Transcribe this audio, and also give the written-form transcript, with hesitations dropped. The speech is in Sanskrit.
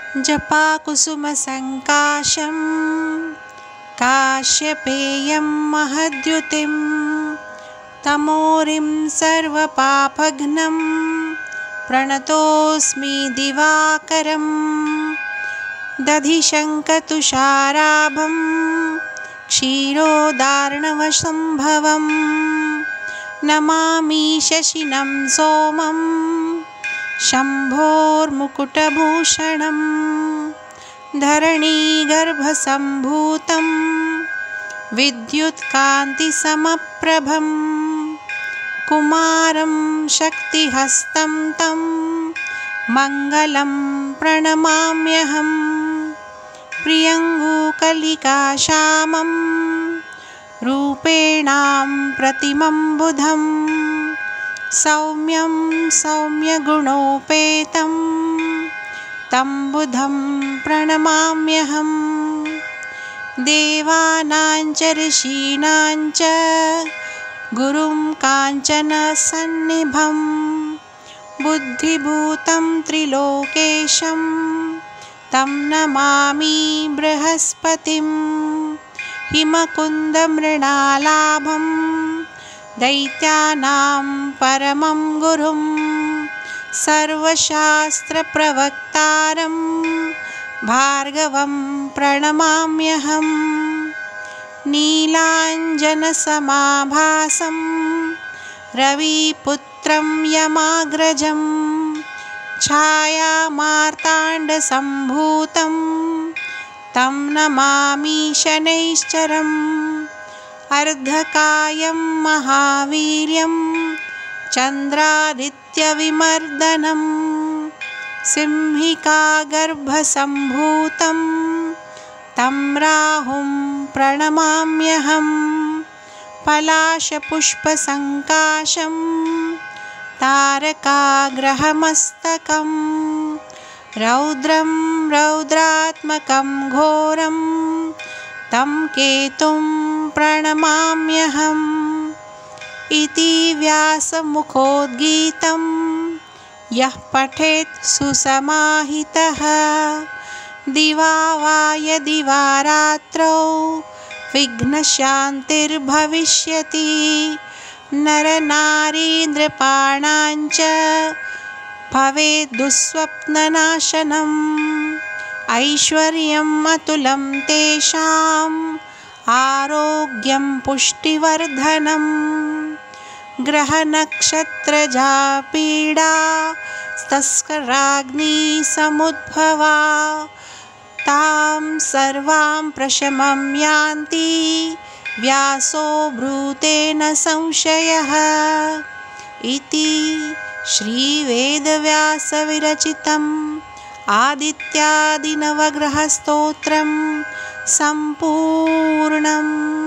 जपाकुसुमसङ्काशं काश्यपेयं महद्युतिं तमोरिं सर्वपापघ्नं प्रणतोऽस्मि दिवाकरं दधिशङ्खतुषाराभं क्षीरोदार्णवसम्भवं नमामि शशिनं सोमं शम्भोर्मुकुटभूषणं धरणीगर्भसम्भूतं विद्युत्कान्तिसमप्रभं कुमारं शक्तिहस्तं तं मङ्गलं प्रणमाम्यहं प्रियङ्गुकलिकाश्यामं रूपेणां प्रतिमं बुधं सौम्यं सौम्यगुणोपेतं तं बुधं प्रणमाम्यहं देवानां च ऋषीणां च गुरुं काञ्चनसन्निभं बुद्धिभूतं त्रिलोकेशं तं नमामि बृहस्पतिं हिमकुन्दमृणालाभं दैत्यानां परमं गुरुं सर्वशास्त्रप्रवक्तारं भार्गवं प्रणमाम्यहं नीलाञ्जनसमाभासं रविपुत्रं यमाग्रजं छायामार्ताण्डसम्भूतं तं नमामि शनैश्चरम् अर्धकायं महावीर्यं चन्द्रादित्यविमर्दनं सिंहिकागर्भसम्भूतं तं राहुं प्रणमाम्यहं पलाशपुष्पसङ्काशं तारकाग्रहमस्तकं रौद्रं रौद्रात्मकं घोरं तं केतुं प्रणमाम्यहम् इति व्यासमुखोद्गीतं यः पठेत् सुसमाहितः दिवा वा यदि वा रात्रौ विघ्नशान्तिर्भविष्यति नरनारीन्द्रपाणां च भवेत् दुःस्वप्ननाशनम् ऐश्वर्यम् अतुलं तेषाम् आरोग्यं पुष्टिवर्धनं ग्रहनक्षत्रजा पीडा तस्कराग्निसमुद्भवा तां सर्वां प्रशमं यान्ति व्यासो ब्रूतेन संशयः इति श्रीवेदव्यासविरचितम् आदित्यादिनवग्रहस्तोत्रं सम्पूर्णम्।